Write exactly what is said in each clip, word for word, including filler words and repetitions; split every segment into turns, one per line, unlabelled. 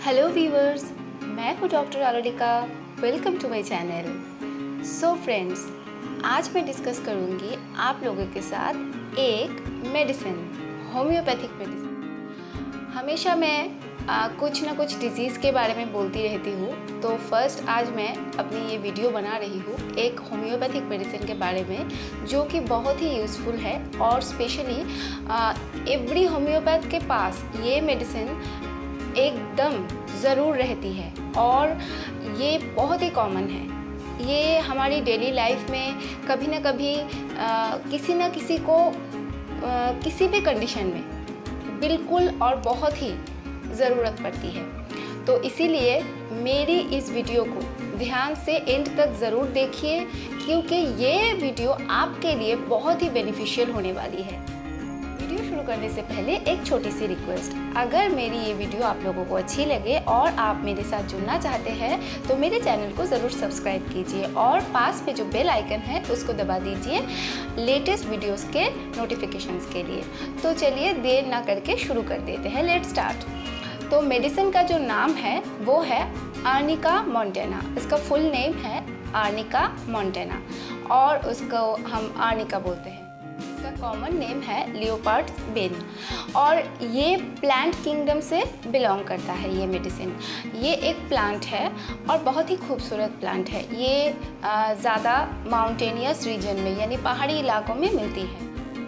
Hello viewers, मैं हूँ doctor Aradhika. Welcome to my channel. So friends, आज मैं डिस्कस करूँगी आप लोगों के साथ एक मेडिसिन, होम्योपैथिक मेडिसिन। हमेशा मैं आ, कुछ ना कुछ डिजीज़ के बारे में बोलती रहती हूँ, तो फर्स्ट आज मैं अपनी ये वीडियो बना रही हूँ एक होम्योपैथिक मेडिसिन के बारे में, जो कि बहुत ही यूज़फुल है और स्पेशली एवरी होम्योपैथ के पास ये मेडिसिन एकदम ज़रूर रहती है और ये बहुत ही कॉमन है। ये हमारी डेली लाइफ में कभी ना कभी आ, किसी न किसी को आ, किसी भी कंडीशन में बिल्कुल और बहुत ही ज़रूरत पड़ती है। तो इसीलिए मेरी इस वीडियो को ध्यान से एंड तक ज़रूर देखिए, क्योंकि ये वीडियो आपके लिए बहुत ही बेनिफिशियल होने वाली है। वीडियो शुरू करने से पहले एक छोटी सी रिक्वेस्ट, अगर मेरी ये वीडियो आप लोगों को अच्छी लगे और आप मेरे साथ जुड़ना चाहते हैं तो मेरे चैनल को ज़रूर सब्सक्राइब कीजिए और पास में जो बेल आइकन है उसको दबा दीजिए लेटेस्ट वीडियोस के नोटिफिकेशंस के लिए। तो चलिए देर ना करके शुरू कर देते हैं, लेट्स स्टार्ट। तो मेडिसिन का जो नाम है वो है आर्निका मोंटेना। इसका फुल नेम है आर्निका मोंटेना और उसको हम आर्निका बोलते हैं। इसका कॉमन नेम है लियोपार्ड्स बेन और ये प्लांट किंगडम से बिलोंग करता है। ये मेडिसिन, ये एक प्लांट है और बहुत ही खूबसूरत प्लांट है। ये ज़्यादा माउंटेनियस रीजन में यानी पहाड़ी इलाकों में मिलती है।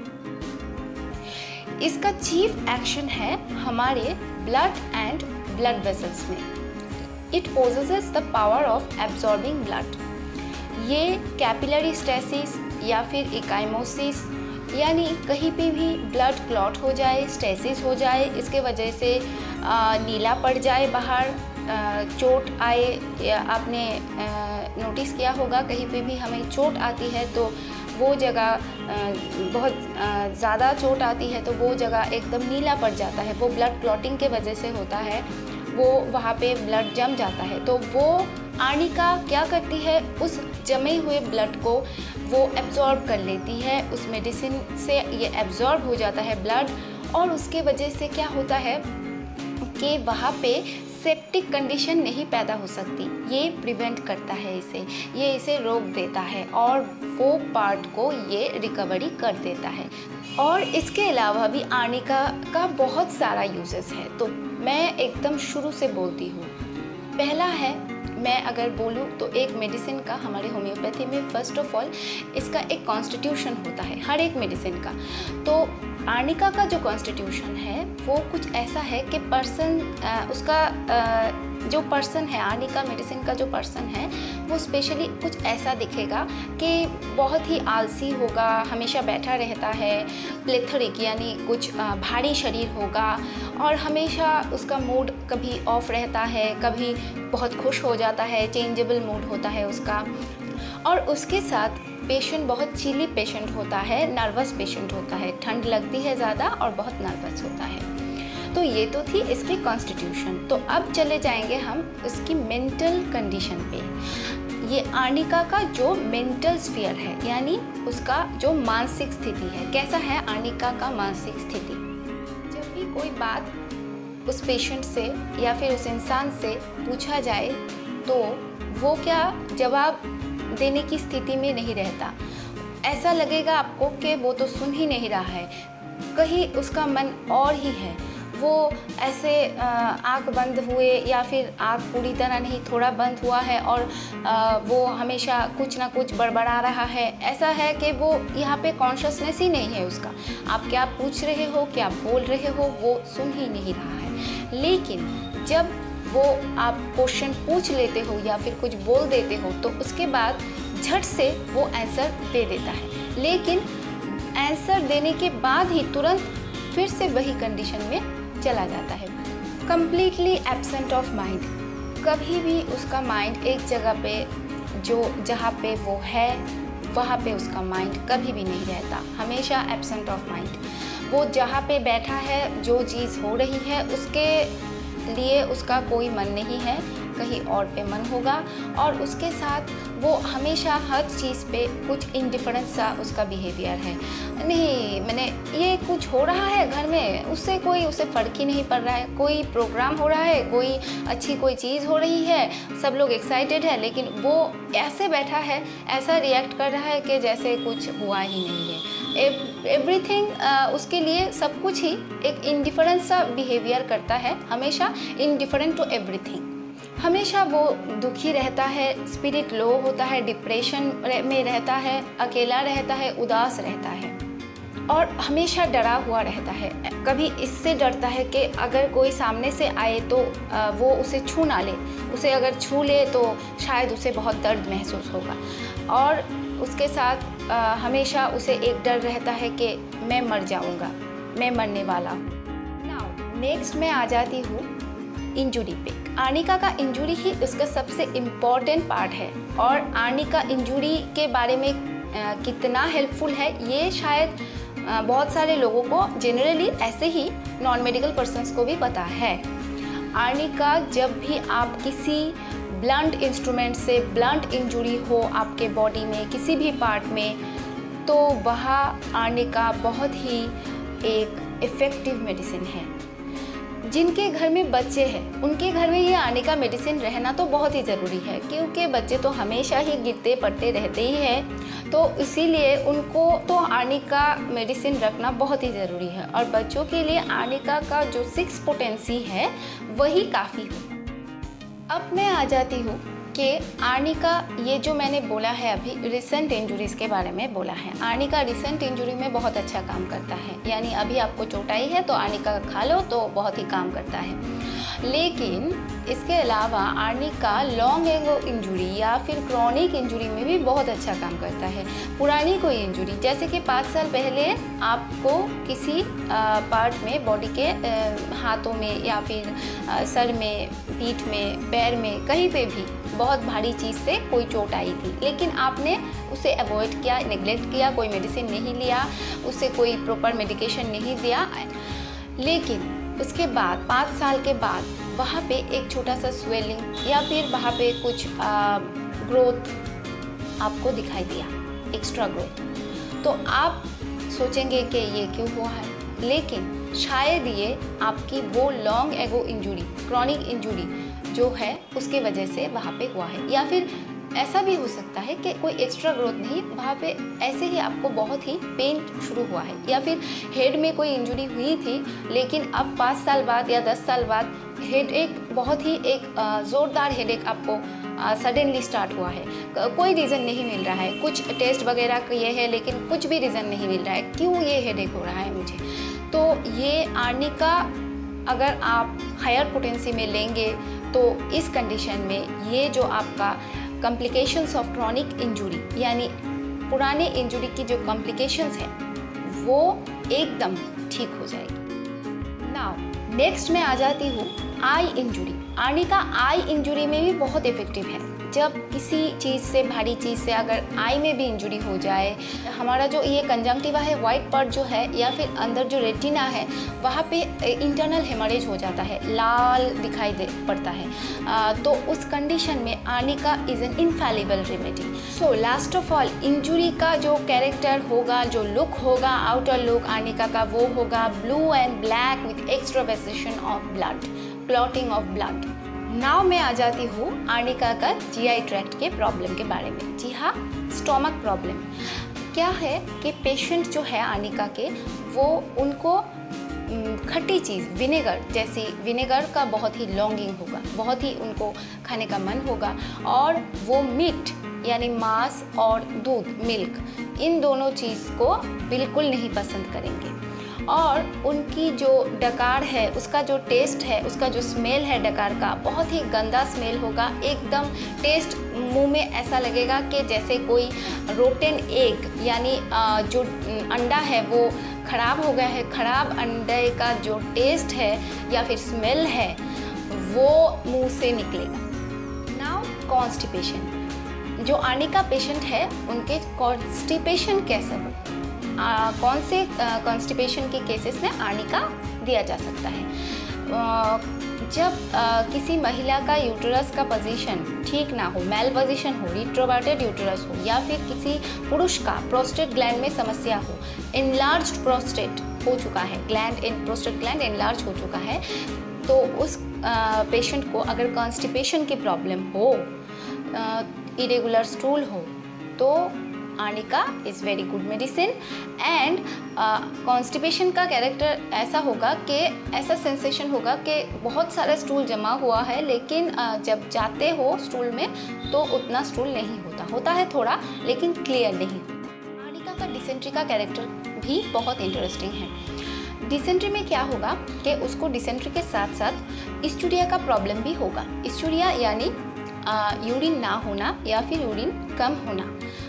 इसका चीफ एक्शन है हमारे ब्लड एंड ब्लड वेसल्स में। It possesses the power of absorbing blood. ये कैपिलरी स्टेसिस या फिर इकाइमोसिस यानी कहीं पे भी ब्लड क्लॉट हो जाए, स्टेसिस हो जाए, इसके वजह से आ, नीला पड़ जाए बाहर, आ, चोट आए, या आपने नोटिस किया होगा कहीं पे भी हमें चोट आती है तो वो जगह बहुत ज़्यादा चोट आती है तो वो जगह एकदम नीला पड़ जाता है। वो ब्लड क्लॉटिंग के वजह से होता है, वो वहाँ पे ब्लड जम जाता है। तो वो आर्निका क्या करती है, उस जमे हुए ब्लड को वो एब्जॉर्ब कर लेती है। उस मेडिसिन से ये एब्जॉर्ब हो जाता है ब्लड और उसके वजह से क्या होता है कि वहाँ पे सेप्टिक कंडीशन नहीं पैदा हो सकती। ये प्रिवेंट करता है इसे, ये इसे रोक देता है और वो पार्ट को ये रिकवरी कर देता है। और इसके अलावा भी आर्निका का बहुत सारा यूजेस है, तो मैं एकदम शुरू से बोलती हूँ। पहला है, मैं अगर बोलूँ तो एक मेडिसिन का हमारे होम्योपैथी में फर्स्ट ऑफ ऑल इसका एक कॉन्स्टिट्यूशन होता है हर एक मेडिसिन का। तो आर्निका का जो कॉन्स्टिट्यूशन है वो कुछ ऐसा है कि पर्सन उसका आ, जो पर्सन है, आर्निका मेडिसिन का जो पर्सन है वो स्पेशली कुछ ऐसा दिखेगा कि बहुत ही आलसी होगा, हमेशा बैठा रहता है, प्लेथरिक यानी कुछ आ, भारी शरीर होगा और हमेशा उसका मूड कभी ऑफ रहता है, कभी बहुत खुश हो जाता है, चेंजेबल मूड होता है उसका। और उसके साथ पेशेंट बहुत चिली पेशेंट होता है, नर्वस पेशेंट होता है, ठंड लगती है ज़्यादा और बहुत नर्वस होता है। तो ये तो थी इसकी कॉन्स्टिट्यूशन। तो अब चले जाएंगे हम उसकी मेंटल कंडीशन पे। ये आर्निका का जो मेंटल स्फीयर है यानी उसका जो मानसिक स्थिति है, कैसा है आर्निका का मानसिक स्थिति। जब भी कोई बात उस पेशेंट से या फिर उस इंसान से पूछा जाए तो वो क्या जवाब देने की स्थिति में नहीं रहता। ऐसा लगेगा आपको कि वो तो सुन ही नहीं रहा है, कहीं उसका मन और ही है। वो ऐसे आँख बंद हुए या फिर आँख पूरी तरह नहीं, थोड़ा बंद हुआ है और आ, वो हमेशा कुछ ना कुछ बड़बड़ा रहा है। ऐसा है कि वो यहाँ पे कॉन्शियसनेस ही नहीं है उसका। आप क्या पूछ रहे हो, क्या बोल रहे हो, वो सुन ही नहीं रहा है। लेकिन जब वो आप क्वेश्चन पूछ लेते हो या फिर कुछ बोल देते हो तो उसके बाद झट से वो आंसर दे देता है, लेकिन आंसर देने के बाद ही तुरंत फिर से वही कंडीशन में चला जाता है। Completely absent of mind. कभी भी उसका माइंड एक जगह पे, जो जहाँ पे वो है वहाँ पे उसका माइंड कभी भी नहीं रहता, हमेशा एब्सेंट ऑफ माइंड। वो जहाँ पे बैठा है, जो चीज़ हो रही है उसके लिए उसका कोई मन नहीं है। कहीं और पे मन होगा, और उसके साथ वो हमेशा हर चीज़ पे कुछ इंडिफरेंस सा उसका बिहेवियर है। नहीं, मैंने ये कुछ हो रहा है घर में, उससे कोई उसे फ़र्क ही नहीं पड़ रहा है। कोई प्रोग्राम हो रहा है, कोई अच्छी कोई चीज़ हो रही है, सब लोग एक्साइटेड है, लेकिन वो ऐसे बैठा है, ऐसा रिएक्ट कर रहा है कि जैसे कुछ हुआ ही नहीं है। एवरीथिंग uh, उसके लिए सब कुछ ही एक इंडिफरेंस सा बिहेवियर करता है, हमेशा इंडिफरेंट टू एवरीथिंग। हमेशा वो दुखी रहता है, स्पिरिट लो होता है, डिप्रेशन में रहता है, अकेला रहता है, उदास रहता है और हमेशा डरा हुआ रहता है। कभी इससे डरता है कि अगर कोई सामने से आए तो वो उसे छू ना ले, उसे अगर छू ले तो शायद उसे बहुत दर्द महसूस होगा, और उसके साथ आ, हमेशा उसे एक डर रहता है कि मैं मर जाऊंगा, मैं मरने वाला हूँ। नाउ नेक्स्ट मैं आ जाती हूँ इंजुरी पे। आर्निका का इंजुरी ही उसका सबसे इम्पॉर्टेंट पार्ट है, और आर्निका इंजुरी के बारे में आ, कितना हेल्पफुल है ये शायद आ, बहुत सारे लोगों को, जनरली ऐसे ही नॉन मेडिकल पर्सन्स को भी पता है। आर्निका, जब भी आप किसी ब्लंट इंस्ट्रूमेंट से ब्लंट इंजुरी हो आपके बॉडी में किसी भी पार्ट में, तो वह आर्निका बहुत ही एक इफ़ेक्टिव मेडिसिन है। जिनके घर में बच्चे हैं उनके घर में ये आर्निका मेडिसिन रहना तो बहुत ही ज़रूरी है, क्योंकि बच्चे तो हमेशा ही गिरते पड़ते रहते ही हैं, तो इसीलिए उनको तो आर्निका मेडिसिन रखना बहुत ही ज़रूरी है। और बच्चों के लिए आर्निका का जो सिक्स पोटेंसी है वही काफ़ी है। अब मैं आ जाती हूँ कि आर्निका, ये जो मैंने बोला है अभी रिसेंट इंजुरीज़ के बारे में बोला है, आर्निका रिसेंट इंजुरी में बहुत अच्छा काम करता है। यानी अभी आपको चोट आई है तो आर्निका खा लो तो बहुत ही काम करता है। लेकिन इसके अलावा आर्निका लॉन्ग एगो इंजुरी या फिर क्रॉनिक इंजुरी में भी बहुत अच्छा काम करता है। पुरानी कोई इंजुरी, जैसे कि पाँच साल पहले आपको किसी पार्ट में बॉडी के हाथों में या फिर सर में, पीठ में, पैर में, कहीं पे भी बहुत भारी चीज़ से कोई चोट आई थी, लेकिन आपने उसे अवॉइड किया, नेग्लेक्ट किया, कोई मेडिसिन नहीं लिया, उसे कोई प्रॉपर मेडिकेशन नहीं दिया। लेकिन उसके बाद पाँच साल के बाद वहाँ पे एक छोटा सा स्वेलिंग या फिर वहाँ पे कुछ ग्रोथ आपको दिखाई दिया, एक्स्ट्रा ग्रोथ, तो आप सोचेंगे कि ये क्यों हुआ है, लेकिन शायद ये आपकी वो long ago injury, chronic injury जो है उसके वजह से वहाँ पे हुआ है। या फिर ऐसा भी हो सकता है कि कोई एक्स्ट्रा ग्रोथ नहीं, वहाँ पे ऐसे ही आपको बहुत ही पेन शुरू हुआ है, या फिर हेड में कोई इंजुरी हुई थी लेकिन अब पाँच साल बाद या दस साल बाद हेड एक बहुत ही एक ज़ोरदार हेडेक आपको सडनली स्टार्ट हुआ है। कोई रीज़न नहीं मिल रहा है, कुछ टेस्ट वगैरह किए हैं लेकिन कुछ भी रीज़न नहीं मिल रहा है क्यों ये हेडेक हो रहा है मुझे। तो ये आर्निका अगर आप हायर पोटेंसी में लेंगे तो इस कंडीशन में ये जो आपका कॉम्प्लिकेशंस ऑफ क्रॉनिक इंजुरी, यानी पुराने इंजुरी की जो कॉम्प्लिकेशंस हैं वो एकदम ठीक हो जाएगी। नाउ नेक्स्ट मैं आ जाती हूँ eye injury. Arnica eye injury में भी बहुत इफ़ेक्टिव है। जब किसी चीज़ से, भारी चीज़ से अगर आई में भी इंजुरी हो जाए, हमारा जो ये कंजंक्टिवा है, वाइट पार्ट जो है, या फिर अंदर जो रेटिना है, वहाँ पे इंटरनल हेमरेज हो जाता है, लाल दिखाई दे पड़ता है, आ, तो उस कंडीशन में arnica is an infallible remedy. So last of all, injury का जो कैरेक्टर होगा, जो लुक होगा, आउटर लुक आर्निका का, वो होगा blue and black with extravasation of blood, clotting of blood. Now मैं आ जाती हूँ आर्निका का जीआई ट्रैक्ट के प्रॉब्लम के बारे में। जी हाँ, स्टोमक प्रॉब्लम क्या है कि पेशेंट जो है आर्निका के, वो उनको खट्टी चीज़, विनेगर, जैसे विनेगर का बहुत ही लॉन्गिंग होगा, बहुत ही उनको खाने का मन होगा, और वो मीट यानी मांस और दूध, मिल्क, इन दोनों चीज़ को बिल्कुल नहीं पसंद करेंगे। और उनकी जो डकार है, उसका जो टेस्ट है, उसका जो स्मेल है डकार का, बहुत ही गंदा स्मेल होगा। एकदम टेस्ट मुंह में ऐसा लगेगा कि जैसे कोई रोटेन एग, यानी जो अंडा है वो ख़राब हो गया है। ख़राब अंडे का जो टेस्ट है या फिर स्मेल है वो मुंह से निकलेगा। नाउ कॉन्स्टिपेशन, जो आर्निका पेशेंट है उनके कॉन्स्टिपेशन कैसे हो, आ, कौन से कॉन्स्टिपेशन के केसेस में आर्निका दिया जा सकता है। आ, जब आ, किसी महिला का यूटरस का पोजीशन ठीक ना हो, मेल पोजीशन हो, रिट्रोवर्टेड यूटरस हो, या फिर किसी पुरुष का प्रोस्टेट ग्लैंड में समस्या हो, इनलार्ज्ड प्रोस्टेट हो चुका है, gland in prostate gland enlarge हो चुका है, तो उस पेशेंट को अगर कॉन्स्टिपेशन की प्रॉब्लम हो, इरेगुलर स्टूल हो, तो arnica is very good medicine. And constipation का कैरेक्टर ऐसा होगा कि ऐसा सेंसेशन होगा कि बहुत सारा स्टूल जमा हुआ है, लेकिन uh, जब जाते हो स्टूल में तो उतना स्टूल नहीं होता होता है थोड़ा, लेकिन क्लियर नहीं। आर्निका का डिसेंट्री का कैरेक्टर भी बहुत इंटरेस्टिंग है। डिसेंट्री में क्या होगा कि उसको डिसेंट्री के साथ साथ स्टूडिया का प्रॉब्लम भी होगा। स्टूडिया यानी यूरिन ना होना या फिर यूरिन कम होना।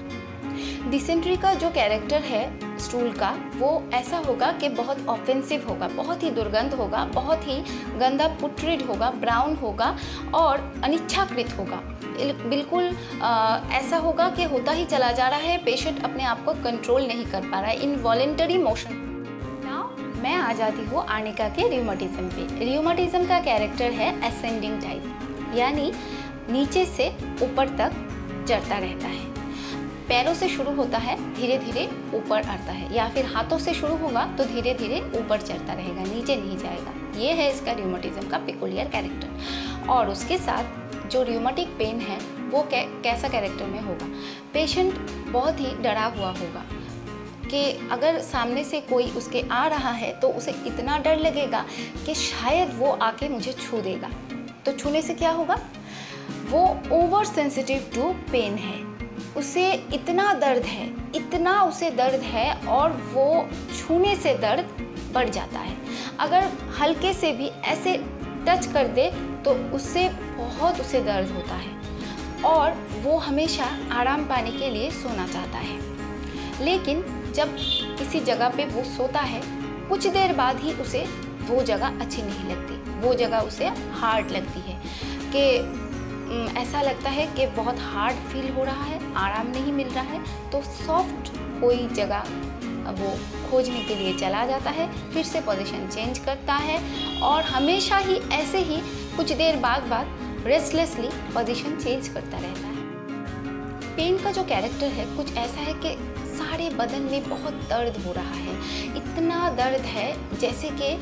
डिसेंट्री का जो कैरेक्टर है स्टूल का, वो ऐसा होगा कि बहुत ऑफेंसिव होगा, बहुत ही दुर्गंध होगा, बहुत ही गंदा पुट्रिड होगा, ब्राउन होगा और अनिच्छाकृत होगा। बिल्कुल आ, ऐसा होगा कि होता ही चला जा रहा है, पेशेंट अपने आप को कंट्रोल नहीं कर पा रहा है, इनवॉलेंटरी मोशन। नाउ मैं आ जाती हूँ आर्निका के रियूमेटिज्म पे। रियूमेटिज्म का कैरेक्टर है असेंडिंग टाइप, यानी नीचे से ऊपर तक चढ़ता रहता है। पैरों से शुरू होता है, धीरे धीरे ऊपर आता है, या फिर हाथों से शुरू होगा तो धीरे धीरे ऊपर चढ़ता रहेगा, नीचे नहीं जाएगा। ये है इसका रियूमेटिज्म का पेकुलियर कैरेक्टर। और उसके साथ जो रियूमेटिक पेन है वो कै, कैसा कैरेक्टर में होगा, पेशेंट बहुत ही डरा हुआ होगा कि अगर सामने से कोई उसके आ रहा है तो उसे इतना डर लगेगा कि शायद वो आके मुझे छू देगा। तो छूने से क्या होगा, वो ओवर सेंसिटिव टू पेन है, उसे इतना दर्द है, इतना उसे दर्द है, और वो छूने से दर्द बढ़ जाता है। अगर हल्के से भी ऐसे टच कर दे तो उससे बहुत उसे दर्द होता है, और वो हमेशा आराम पाने के लिए सोना चाहता है। लेकिन जब किसी जगह पे वो सोता है, कुछ देर बाद ही उसे वो जगह अच्छी नहीं लगती, वो जगह उसे हार्ड लगती है, कि ऐसा लगता है कि बहुत हार्ड फील हो रहा है, आराम नहीं मिल रहा है। तो सॉफ्ट कोई जगह वो खोजने के लिए चला जाता है, फिर से पोजीशन चेंज करता है, और हमेशा ही ऐसे ही कुछ देर बाद बाद रेस्टलेसली पोजीशन चेंज करता रहता है। पेन का जो कैरेक्टर है कुछ ऐसा है कि सारे बदन में बहुत दर्द हो रहा है, इतना दर्द है जैसे कि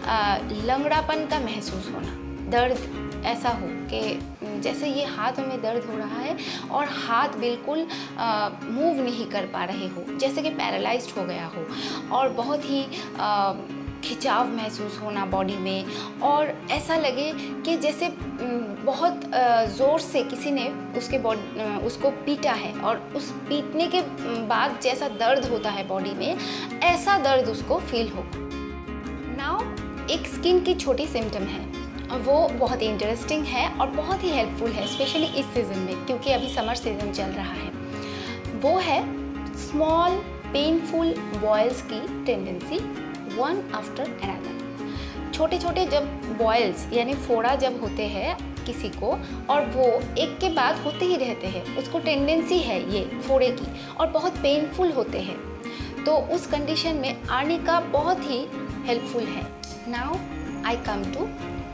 लंगड़ापन का महसूस होना। दर्द ऐसा हो कि जैसे ये हाथ में दर्द हो रहा है और हाथ बिल्कुल मूव नहीं कर पा रहे हो, जैसे कि पैरालाइज्ड हो गया हो, और बहुत ही आ, खिंचाव महसूस होना बॉडी में, और ऐसा लगे कि जैसे बहुत ज़ोर से किसी ने उसके बॉडी उसको पीटा है, और उस पीटने के बाद जैसा दर्द होता है बॉडी में, ऐसा दर्द उसको फील हो। नाउ एक स्किन की छोटी सिम्टम है, वो बहुत ही इंटरेस्टिंग है और बहुत ही हेल्पफुल है, स्पेशली इस सीज़न में, क्योंकि अभी समर सीज़न चल रहा है। वो है स्मॉल पेनफुल बॉयल्स की टेंडेंसी वन आफ्टर अनदर। छोटे छोटे जब बॉयल्स यानी फोड़ा जब होते हैं किसी को, और वो एक के बाद होते ही रहते हैं, उसको टेंडेंसी है ये फोड़े की, और बहुत पेनफुल होते हैं, तो उस कंडीशन में आर्निका बहुत ही हेल्पफुल है। Now I come to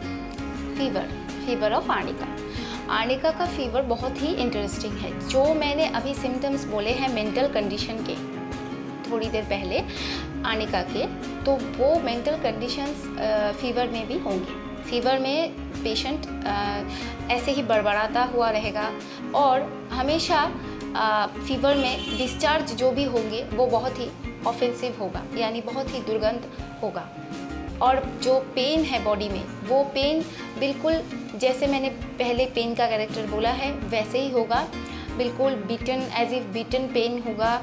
fever fever of arnica. Arnica का फीवर बहुत ही इंटरेस्टिंग है। जो मैंने अभी सिम्टम्स बोले हैं मेंटल कंडीशन के थोड़ी देर पहले आर्निका के, तो वो मेंटल कंडीशंस फीवर में भी होंगे। फीवर में पेशेंट ऐसे ही बड़बड़ाता हुआ रहेगा, और हमेशा आ, फीवर में डिस्चार्ज जो भी होंगे वो बहुत ही ऑफेंसिव होगा, यानी बहुत ही दुर्गंध होगा। और जो पेन है बॉडी में, वो पेन बिल्कुल जैसे मैंने पहले पेन का कैरेक्टर बोला है वैसे ही होगा, बिल्कुल beaten as if beaten pain होगा,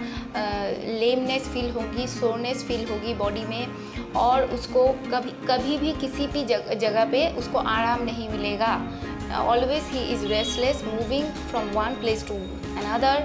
लेमनेस फील होगी, सोरनेस फील होगी बॉडी में, और उसको कभी कभी भी किसी भी जग, जगह पे उसको आराम नहीं मिलेगा। Always he is restless, moving from one place to another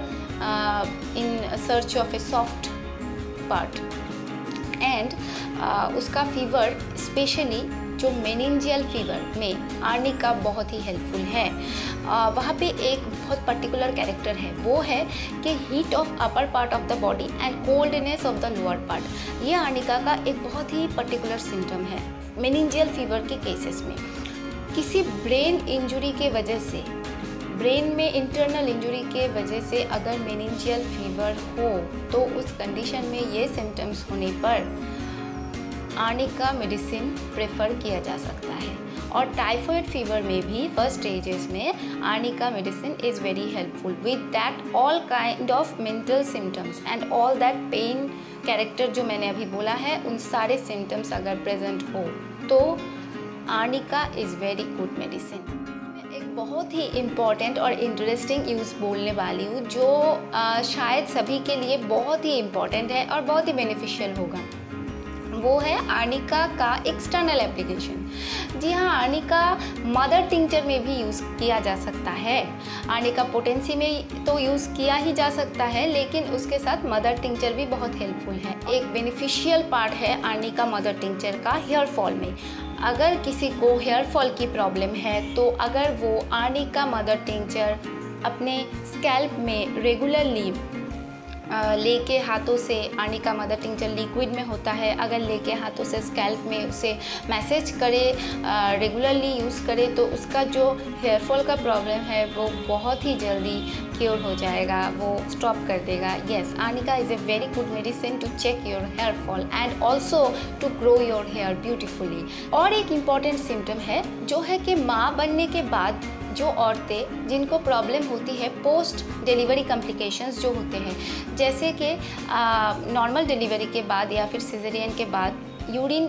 in search of a soft part. And उसका फीवर स्पेशली जो मेनिंजियल फीवर में आर्निका बहुत ही हेल्पफुल है। uh, वहाँ पे एक बहुत पर्टिकुलर कैरेक्टर है, वो है कि heat of upper part of the body and coldness of the lower part. ये आर्निका का एक बहुत ही पर्टिकुलर सिम्टम है मेनिंजियल फीवर के केसेस में। किसी ब्रेन इंजरी के वजह से, ब्रेन में इंटरनल इंजरी के वजह से अगर मेनिंजियल फीवर हो तो उस कंडीशन में ये सिम्टम्स होने पर आर्निका मेडिसिन प्रेफर किया जा सकता है। और टाइफाइड फीवर में भी फर्स्ट स्टेजेस में arnica medicine is very helpful with that all kind of mental symptoms and all that pain character जो मैंने अभी बोला है, उन सारे सिम्टम्स अगर प्रेजेंट हो तो arnica is very good medicine. एक बहुत ही इम्पॉर्टेंट और इंटरेस्टिंग यूज़ बोलने वाली हूँ जो आ, शायद सभी के लिए बहुत ही इम्पॉर्टेंट है और बहुत ही बेनिफिशियल होगा। वो है आर्निका का एक्सटर्नल एप्लीकेशन। जी हाँ, आर्निका मदर टिंचर में भी यूज़ किया जा सकता है। आर्निका पोटेंसी में तो यूज़ किया ही जा सकता है, लेकिन उसके साथ मदर टिंचर भी बहुत हेल्पफुल है। एक बेनिफिशियल पार्ट है आर्निका मदर टिंचर का हेयर फॉल में। अगर किसी को हेयर फॉल की प्रॉब्लम है तो अगर वो आर्निका मदर टिंचर अपने स्कैल्प में रेगुलरली लेके हाथों से, आर्निका मदर टिंचर लिक्विड में होता है, अगर लेके हाथों से स्कैल्प में उसे मैसेज करे, रेगुलरली यूज़ करे तो उसका जो हेयर फॉल का प्रॉब्लम है वो बहुत ही जल्दी क्योर हो जाएगा, वो स्टॉप कर देगा। Yes, arnica is a very good medicine to check your hair fall and also to grow your hair beautifully. और एक इम्पॉर्टेंट सिम्टम है जो है कि माँ बनने के बाद जो औरतें जिनको प्रॉब्लम होती है पोस्ट डिलीवरी कॉम्प्लिकेशंस जो होते हैं, जैसे कि नॉर्मल डिलीवरी के बाद या फिर सिजेरियन के बाद यूरिन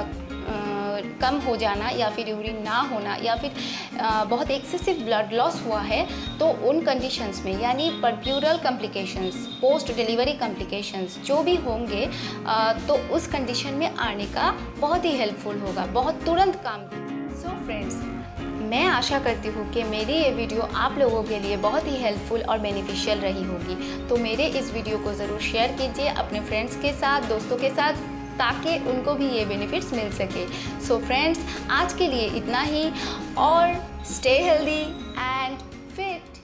कम हो जाना या फिर यूरिन ना होना या फिर आ, बहुत एक्सेसिव ब्लड लॉस हुआ है, तो उन कंडीशंस में यानी puerperal complications, post delivery complications जो भी होंगे आ, तो उस कंडीशन में आर्निका बहुत ही हेल्पफुल होगा, बहुत तुरंत काम। सो फ्रेंड्स, मैं आशा करती हूँ कि मेरी ये वीडियो आप लोगों के लिए बहुत ही हेल्पफुल और बेनिफिशियल रही होगी। तो मेरे इस वीडियो को ज़रूर शेयर कीजिए अपने फ्रेंड्स के साथ, दोस्तों के साथ, ताकि उनको भी ये बेनिफिट्स मिल सके। सो फ्रेंड्स, आज के लिए इतना ही और स्टे हेल्दी एंड फिट।